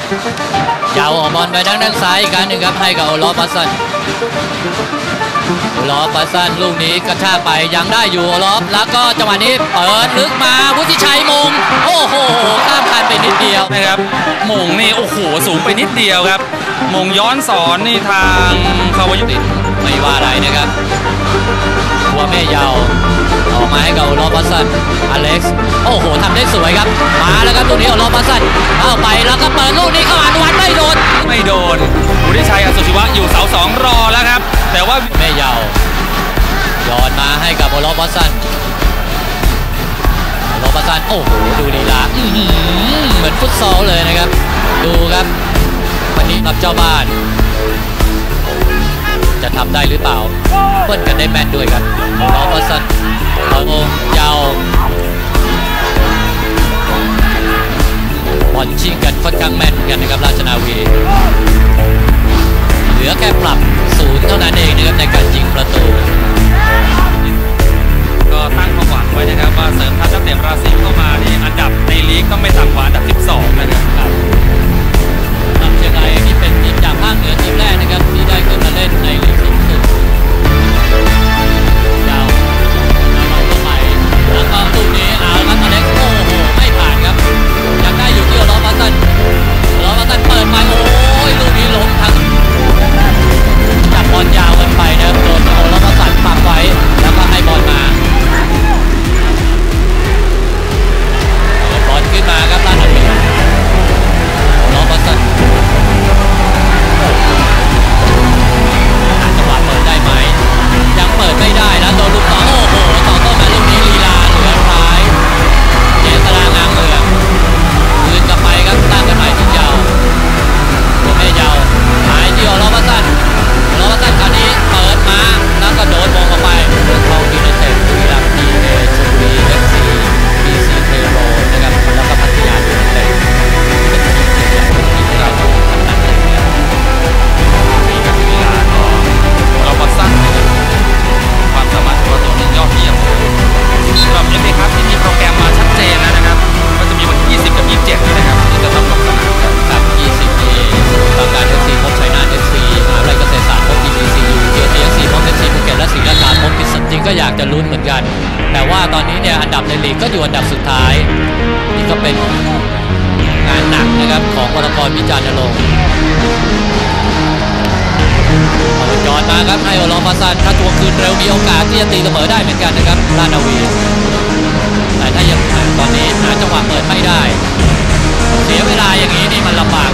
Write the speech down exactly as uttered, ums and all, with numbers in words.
ยาวออกบอลไปทางด้านซ้ายอีกครั้งหนึ่งครับให้กับโอลอฟ วัตสันโอลอฟ วัตสันลูกนี้กระชากไปยังได้อยู่โอลอฟแล้วก็จังหวะนี้เปิดลึกมาวุฒิชัยมงโอ้โหข้ามคันไปนิดเดียวนะครับมงนี่โอ้โหสูงไปนิดเดียวครับมงย้อนสอนนี่ทางคาวายุติไม่ว่าอะไรนะครับหัวแม่ยาวออกมาให้กับโอลอฟ วัตสันอเล็กซ์โอ้โหทำได้สวยครับมาแล้วครับลูกนี้โอลอฟ วัตสันเข้าไปแล้วก็เปิดลูกนี้เข้าอนุวัฒน์ไม่โดนไม่โดนวุฒิชัยอสุชิวะอยู่เสาสองรอแล้วครับแต่ว่าแม่ยาวย้อนมาให้กับโอลอฟ วัตสันโอลอฟ วัตสันโอ้โหดูลีลาเหมือนฟุตซอลเลยนะครับดูครับวันนี้กับเจ้าบ้านจะทำได้หรือเปล่าเปิ้ลกันได้แมนด้วยครับโอลอฟ วัตสันโอ้ยาวบอลชิงกันค่อนข้างแม่นกันนะครับราชนาวีเหลือแค่ปรับศูนย์เท่านั้นเองนะครับในการยิงประตูก็ตั้งความหวังไว้นะครับว่าเสริมทัพนักเตะบราซิลเข้ามานี่อันดับในลีกต้องไม่ต่ำกว่าอันดับสิบสองนะครับทำเชียงรายที่เป็นทีมจากภาคเหนือทีมแรกนะครับที่ได้ขึ้นมาเล่นในลีกสูงสุดยาวเราเข้าไปแล้วก็ลูกนี้เอาครับอเล็กซ์โอ้โหไม่ผ่านครับยังได้อยู่ที่โอลอฟ วัตสันโอลอฟ วัตสันเปิดไปโอ้ยลูกนี้ล้มทั้งจับบอลยาวกันไปนะโดนโอลอฟ วัตสันปักไว้แล้วก็ให้บอลมาบอลขึ้นมาครับลาดนาวีโอลอฟ วัตสันจังหวะเปิดได้ไหมยังเปิดไม่ได้แล้วโดนลูกต่อโอ้โหต่อต้นมาลูกนี้ลีลาเหลือท้ายเจษฎางามเมืองคืนกลับไปครับตั้งกันใหม่ที่ยาวตัวแม่ยาวหายที่โอลอฟ วัตสันโอลอฟ วัตสันคราวนี้เปิดมาแล้วก็โดนมงเข้าไปเรื่องทองยูไนเต็ดบุรีรัมย์ทีเอชลบุรีเอฟซีบีซีเทโรนะครับแล้วก็พัทยายูไนเต็ดเป็นทีมใหญ่ที่เราต้องทำหนักเลยนะครับมีกับกีฬาก็โอลอฟ วัตสันความสามารถตัวตัวหนึ่งยอดเยี่ยมสำหรับเอฟเอครับที่มีโปรแกรมมาชัดเจนแล้วนะครับก็จะมีวันที่ยี่สิบกับยี่สิบเจ็ดนะครับที่จะต้องลงสนามครับยี่สิบนี้สมุทรปราการ เอฟ ซี พบชัยนาท เอฟ ซี มหาวิทยาลัยเกษตรศาสตร์พบ ที บี ซี ยู เจ ที เอฟ ซี พบ เอฟ ซี ภูเก็ตและศรีราชาพบพิษณุจริงก็อยากจะลุ้นเหมือนกันแต่ว่าตอนนี้เนี่ยอันดับในลีกก็อยู่อันดับสุดท้ายนี่ก็เป็นงานหนักนะครับของวรกร วิจารณ์นรงค์เอาจอดมาครับให้โอลอฟ วัตสันถ้าทวงคืนเร็วมีโอกาสที่จะตีเสมอได้เหมือนกันนะครับราชนาวีแต่ถ้ายังตอนนี้หาจังหวะเปิดไม่ได้เสียเวลาอย่างนี้นี่มันลำบาก